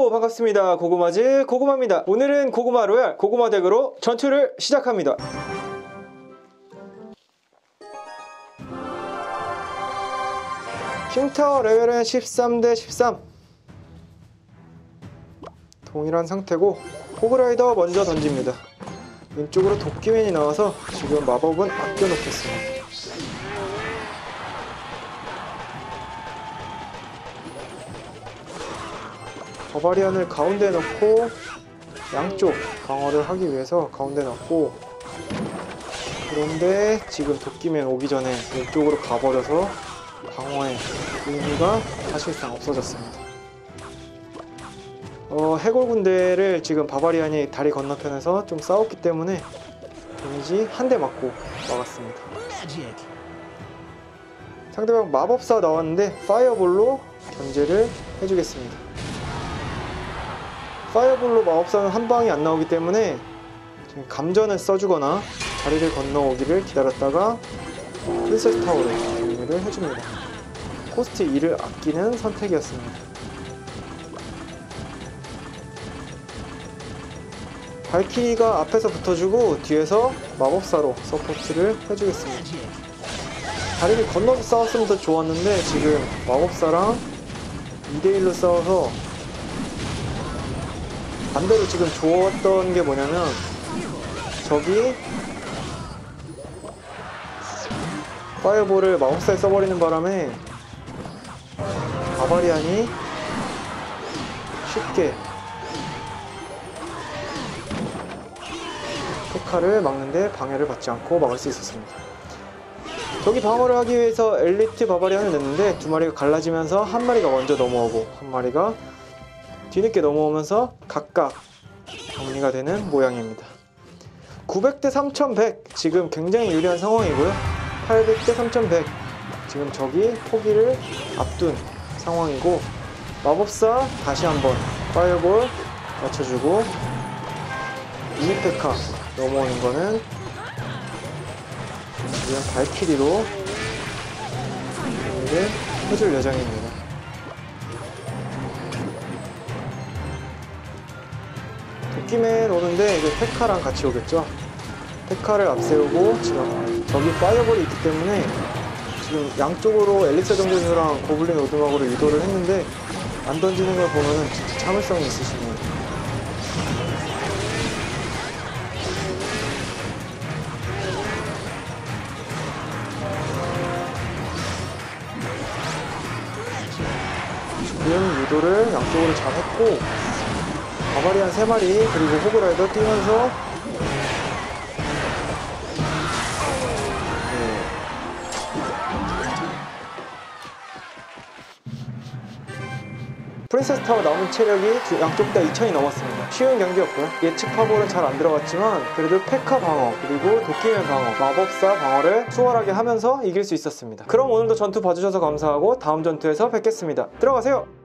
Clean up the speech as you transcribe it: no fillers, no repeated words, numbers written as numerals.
여러분 반갑습니다. 고구마즈 고구마입니다. 오늘은 고구마 로얄 고구마 덱으로 전투를 시작합니다. 킹타워 레벨은 13대 13 동일한 상태고 호그라이더 먼저 던집니다. 왼쪽으로 도끼맨이 나와서 지금 마법은 아껴놓겠습니다. 버바리안을 가운데 넣고 양쪽 방어를 하기 위해서 가운데 넣고, 그런데 지금 도끼맨 오기 전에 왼쪽으로 가버려서 방어의 의미가 사실상 없어졌습니다. 해골 군대를 지금 바바리안이 다리 건너편에서 좀 싸웠기 때문에 데미지 한 대 맞고 막았습니다. 상대방 마법사 나왔는데 파이어볼로 견제를 해주겠습니다. 파이어볼로 마법사는 한 방이 안 나오기 때문에 지금 감전을 써주거나 다리를 건너오기를 기다렸다가 프린세스 타워로 정리를 해줍니다. 코스트 2를 아끼는 선택이었습니다. 발키리가 앞에서 붙어주고 뒤에서 마법사로 서포트를 해주겠습니다. 다리를 건너서 싸웠으면 더 좋았는데 지금 마법사랑 2대1로 싸워서 반대로 지금 좋았던 게 뭐냐면, 저기 파이어볼을 마법사에 써버리는 바람에 바바리안이 쉽게 페카를 막는데 방해를 받지 않고 막을 수 있었습니다. 저기 방어를 하기 위해서 엘리트 바바리안을 냈는데 두 마리가 갈라지면서 한 마리가 먼저 넘어오고 한 마리가 뒤늦게 넘어오면서 각각 정리가 되는 모양입니다. 900대 3100 지금 굉장히 유리한 상황이고요. 800대 3100 지금 적이 포기를 앞둔 상황이고, 마법사 다시 한번 파이어볼 맞춰주고 이니페카 넘어오는 거는 지금 발키리로 정리를 해줄 예정입니다. 도끼맨 오는데 이제 페카랑 같이 오겠죠. 페카를 앞세우고 지금 저기 파이어볼이 있기 때문에 지금 양쪽으로 엘릭서 정전수랑 고블린 오두막으로 유도를 했는데 안 던지는 걸 보면은 진짜 참을성이 있으시네요. 지금 유도를 양쪽으로 잘 했고, 바바리안 3마리 그리고 호그라이더 뛰면서 프린세스 타워 남은 체력이 양쪽 다 2000이 넘었습니다. 쉬운 경기였고요. 예측 파볼은 잘 안 들어갔지만 그래도 페카 방어 그리고 도끼맨 방어, 마법사 방어를 수월하게 하면서 이길 수 있었습니다. 그럼 오늘도 전투 봐주셔서 감사하고 다음 전투에서 뵙겠습니다. 들어가세요!